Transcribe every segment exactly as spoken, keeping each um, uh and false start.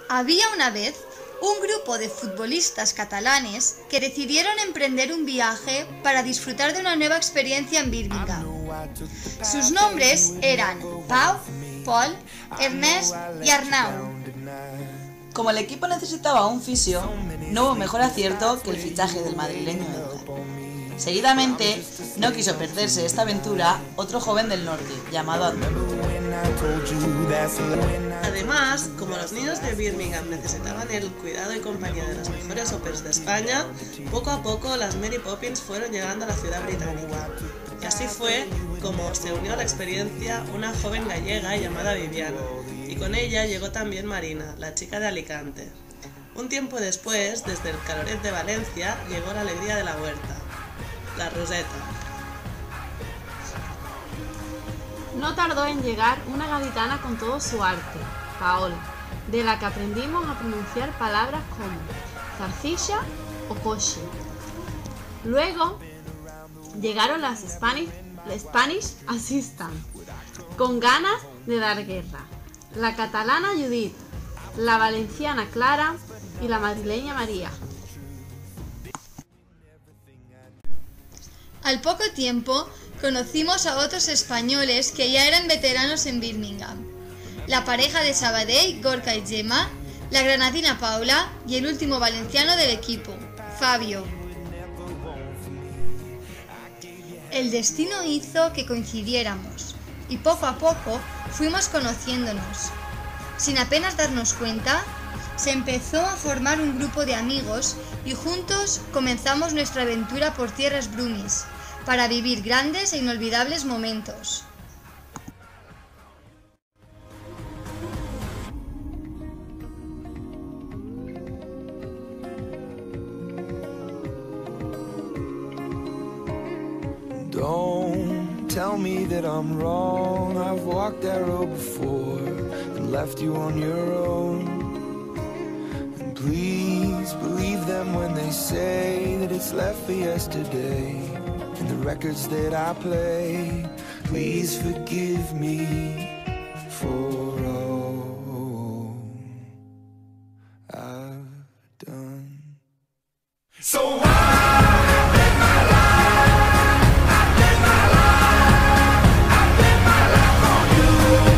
Había una vez un grupo de futbolistas catalanes que decidieron emprender un viaje para disfrutar de una nueva experiencia en Birmingham. Sus nombres eran Pau, Paul, Ernest y Arnau. Como el equipo necesitaba un fisio, no hubo mejor acierto que el fichaje del madrileño Edgar. Seguidamente, no quiso perderse esta aventura otro joven del norte, llamado Antonio. Además, como los niños de Birmingham necesitaban el cuidado y compañía de las mejores óperas de España, poco a poco las Mary Poppins fueron llegando a la ciudad británica. Y así fue como se unió a la experiencia una joven gallega llamada Viviana, y con ella llegó también Marina, la chica de Alicante. Un tiempo después, desde el Caloret de Valencia, llegó la alegría de la huerta, la Roseta. No tardó en llegar una gaditana con todo su arte, Paola, de la que aprendimos a pronunciar palabras como zarcilla o coche. Luego llegaron las Spanish, Spanish Assistant, con ganas de dar guerra, la catalana Judith, la valenciana Clara y la madrileña María. Al poco tiempo, conocimos a otros españoles que ya eran veteranos en Birmingham. La pareja de Sabadell, Gorka y Gemma, la granadina Paula y el último valenciano del equipo, Fabio. El destino hizo que coincidiéramos y poco a poco fuimos conociéndonos. Sin apenas darnos cuenta, se empezó a formar un grupo de amigos y juntos comenzamos nuestra aventura por tierras brumis, para vivir grandes e inolvidables momentos. Don't tell me that I'm wrong. I've walked that road before and left you on your own. And please believe them when they say that it's left for yesterday. And the records that I play, please forgive me for all I've done. So I bet my life, I bet my life, I bet my life on you.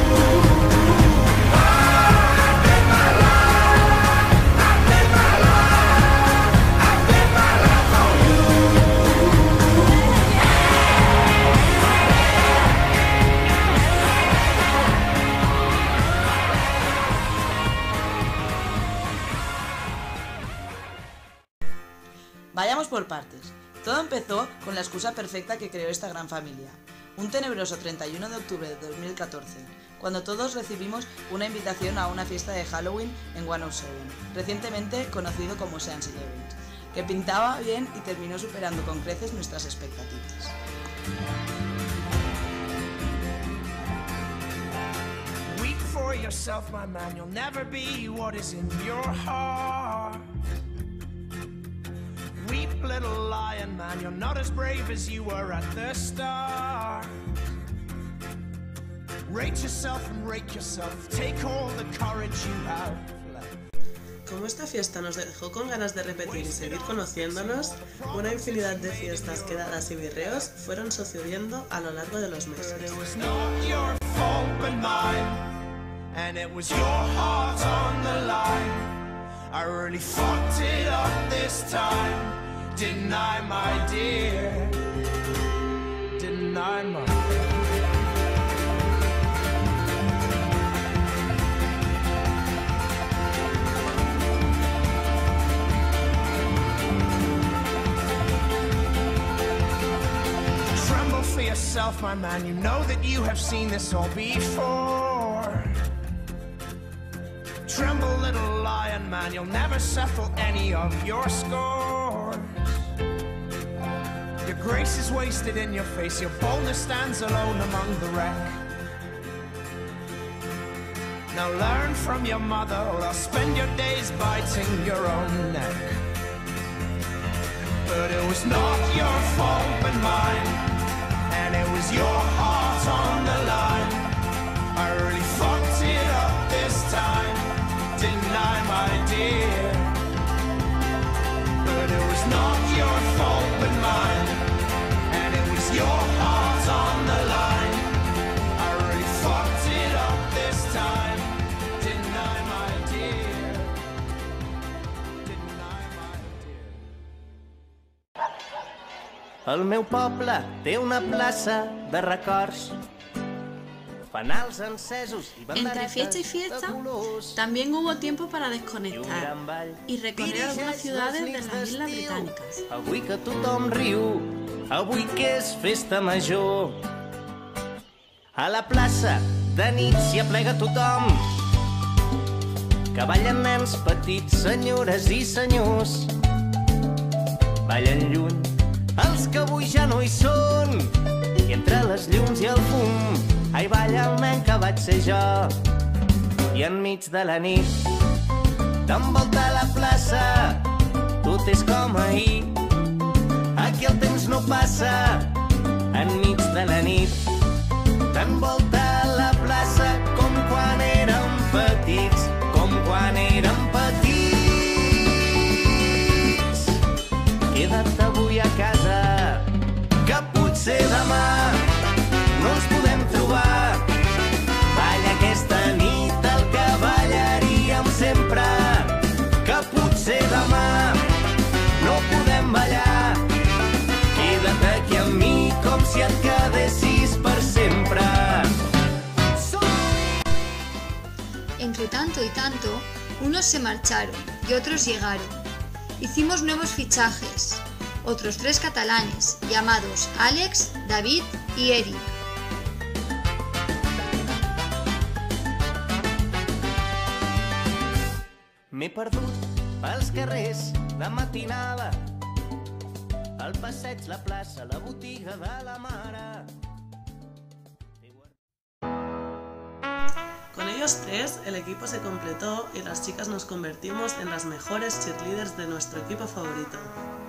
I bet my life, I bet my life, I bet my life on you. Vayamos por partes. Todo empezó con la excusa perfecta que creó esta gran familia. Un tenebroso treinta y uno de octubre de dos mil catorce, cuando todos recibimos una invitación a una fiesta de Halloween en ciento siete, recientemente conocido como Seance Eleven, que pintaba bien y terminó superando con creces nuestras expectativas. Weep for yourself, my man, you'll never be what is in your heart. Weep, little lion man, you're not as brave as you were at the start. Rate yourself and rake yourself, take all the courage you have left. Como esta fiesta nos dejó con ganas de repetir y seguir conociéndonos, una infinidad de fiestas, quedadas y birreos fueron sucediendo a lo largo de los meses. But it was not your fault but mine, and it was your heart on the line. I really fucked it up this time, didn't I, my dear? Didn't I, my dear? Tremble for yourself, my man, you know that you have seen this all before. Tremble, little lion man, you'll never settle any of your scores. Your grace is wasted in your face, your boldness stands alone among the wreck. Now learn from your mother, or else spend your days biting your own neck. But it was not your fault but mine, and it was your heart on the line. I really fucked it up this time, didn't deny, my dear. But it was not your fault but mine, and it was your heart on the line. I really fucked it up this time. Didn't I, my dear? Didn't I, my dear? El meu poble té una plaça de records, fanals encesos y Entre fiesta y fiesta, también hubo tiempo para desconectar y recorrer algunas ciudades de las islas británicas. Avui que tothom riu, avui que és festa major, a la plaça de nit s'hi aplega tothom, que ballen nens petits, senyores i senyors, ballen lluny els que avui ja no hi són, i entre les llums i el fum ai balla el nen que vaig ser jo. I enmig de la nit t'envolta la plaça, tot és com ahir, aquí el temps no passa. Enmig de la nit t'envolta la plaça com quan érem petits, com quan érem petits. Queda't avui a casa, que potser demà no ens podem trobar. Balla aquesta nit el que ballaríem sempre, que potser demà no podem ballar. Queda't aquí amb mi com si et quedessis per sempre. Entre tanto y tanto, unos se marcharon y otros llegaron. Hicimos nuevos fichajes, otros tres catalanes, llamados Àlex, David y Eric. M'he perdut pels carrers de matinada, al passeig, la plaça, la botiga de la mare. Con ellos tres, el equipo se completó y las chicas nos convertimos en las mejores cheerleaders de nuestro equipo favorito.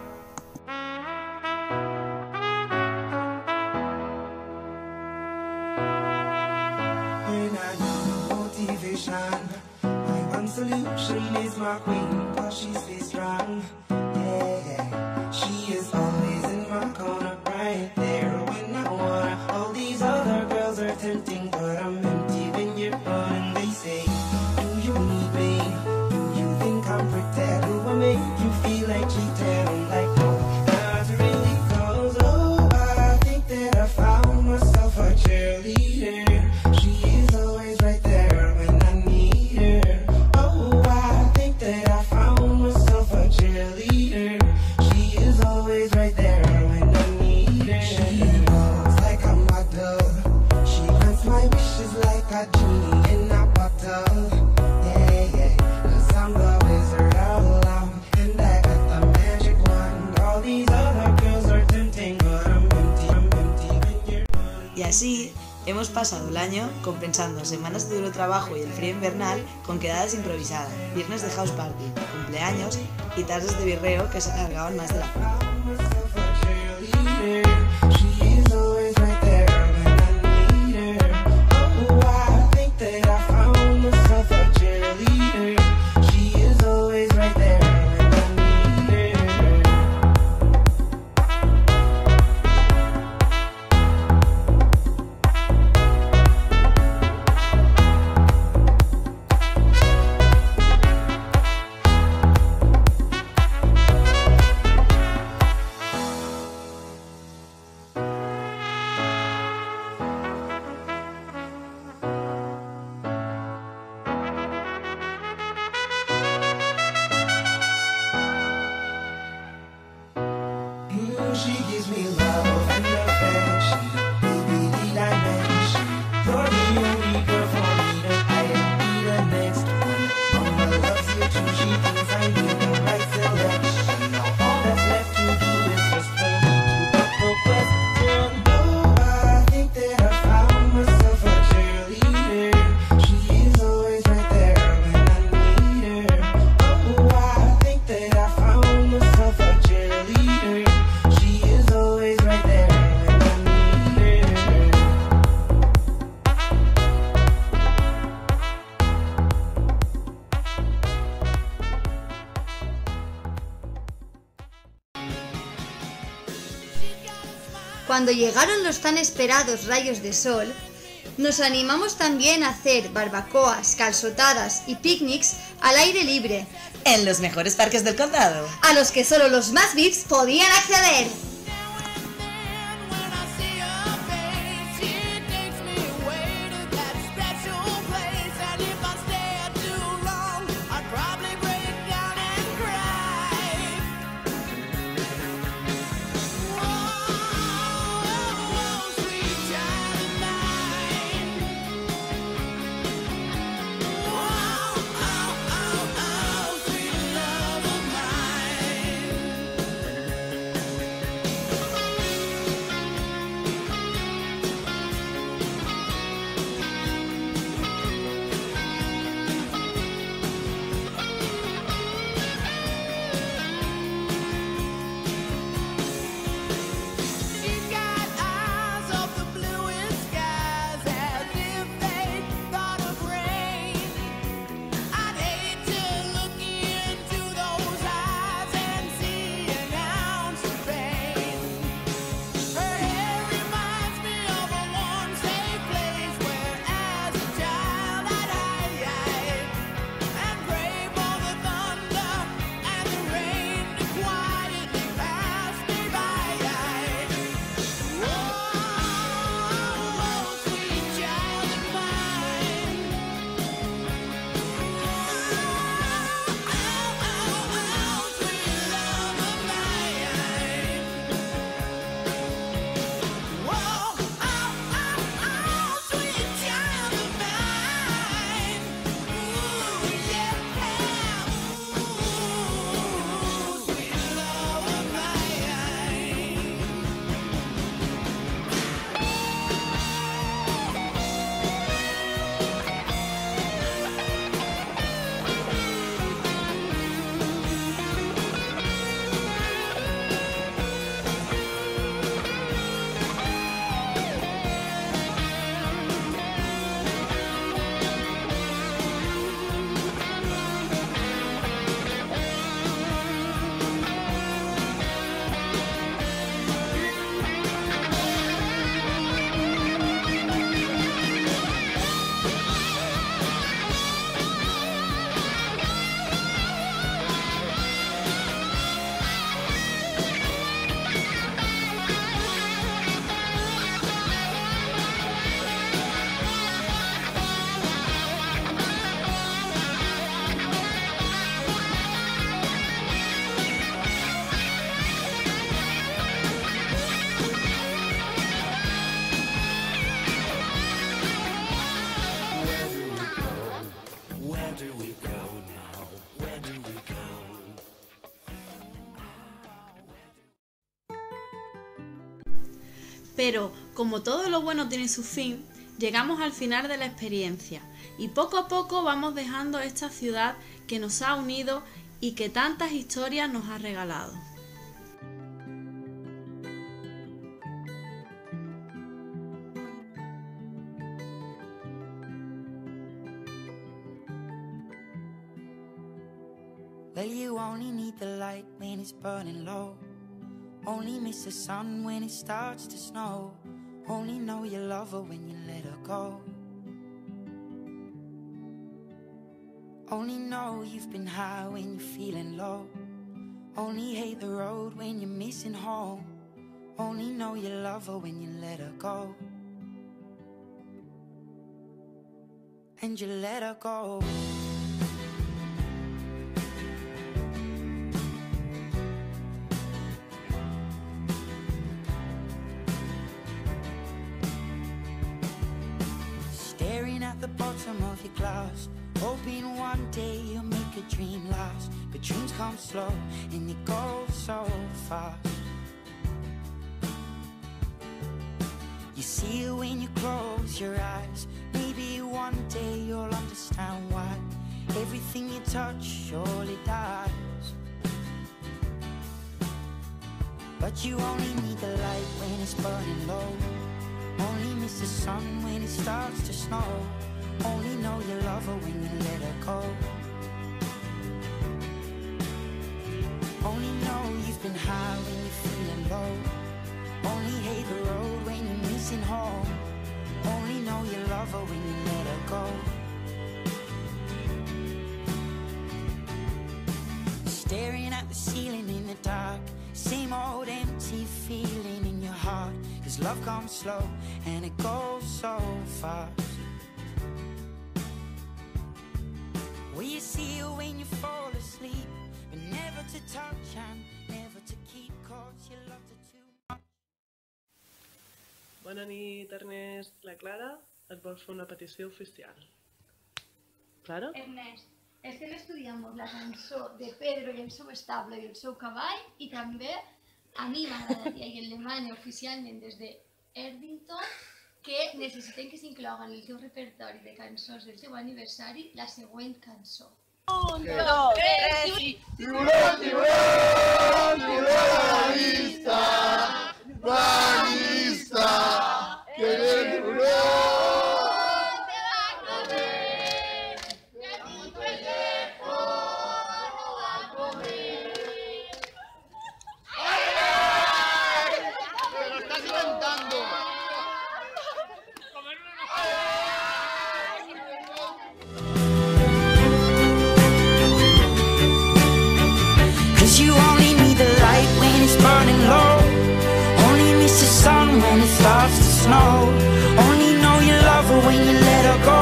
Solution is my queen, cause she stays strong. Yeah, yeah. She is always in my corner, right there when I wanna. All these other girls are tempting, but I'm empty when you're gone. And they say, do you need me? Do you think I'm pretend? Do I make you feel like cheating? I'm like, no, not really, cause oh, I think that I found myself a cheerleader. She is always right there when I need her. Y así hemos pasado el año compensando semanas de duro trabajo y el frío invernal con quedadas improvisadas, viernes de house party, cumpleaños y tardes de birreo que se alargaban más de la cuenta. Cuando llegaron los tan esperados rayos de sol, nos animamos también a hacer barbacoas, calzotadas y picnics al aire libre, En los mejores parques del condado. a los que solo los más V I Ps podían acceder. Pero, como todo lo bueno tiene su fin, llegamos al final de la experiencia y poco a poco vamos dejando esta ciudad que nos ha unido y que tantas historias nos ha regalado. Well, you only need the light when it's burning low. Only miss the sun when it starts to snow. Only know you love her when you let her go. Only know you've been high when you're feeling low. Only hate the road when you're missing home. Only know you love her when you let her go. And you let her go. Staring at the bottom of your glass, hoping one day you'll make a dream last. But dreams come slow and they go so fast. You see it when you close your eyes. Maybe one day you'll understand why everything you touch surely dies. But you only need the light when it's burning low. Only miss the sun when it starts to snow. Only know you love her when you let her go. Only know you've been high when you're feeling low. Only hate the staring at the ceiling in the dark. Same old empty feeling in your heart. Cause love comes slow and it goes so fast. Will you see you when you fall asleep? But never to touch and never to keep, cause you loved her too much. Bona nit, Ernest. La Clara et vol fer una petició oficial. Clara? Ernest, estem estudiant la cançó de Pedro i el seu estable i el seu cavall i també a mi m'agradaria i el demano oficialment des de Erdington que necessitem que s'incloga en el teu repertori de cançons del teu aniversari la següent cançó. Un, dos, tres i... ¡Tiburón, tiburón! ¡Tiburón a la vista! ¡Banista! ¡Que viene el tiburón! When it starts to snow, only know you love her when you let her go.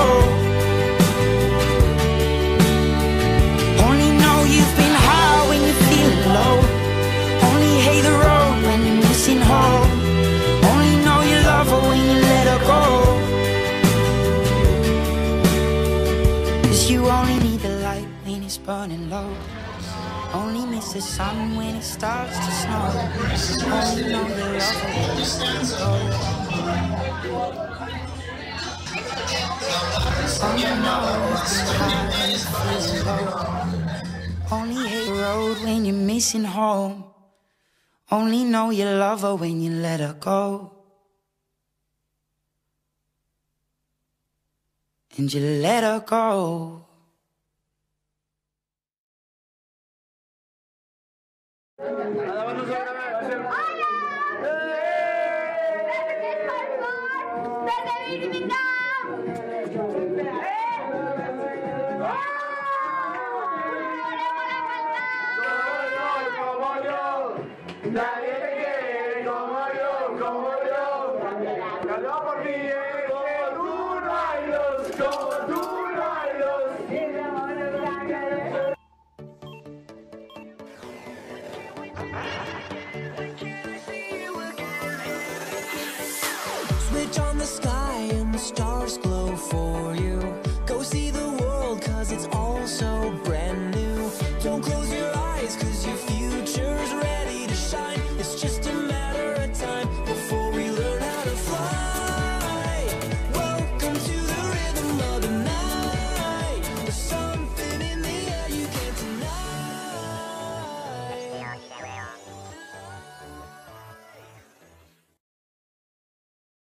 Only know you've been high when you're feeling low. Only hate the road when you're missing home. Only know you love her when you let her go. Cause you only need the light when it's burning low. Only miss the sun when it starts to snow. Only know you love her when you go. Only know it's hard when it's feeling low. Only hate the road when you're missing home. Only know you love her when you let her go. And you let her go. Nadie te quiere como yo, como yo. Cantaba por ti, como tú no hay dos, como tú no hay dos. Switch on the sky and the stars glow.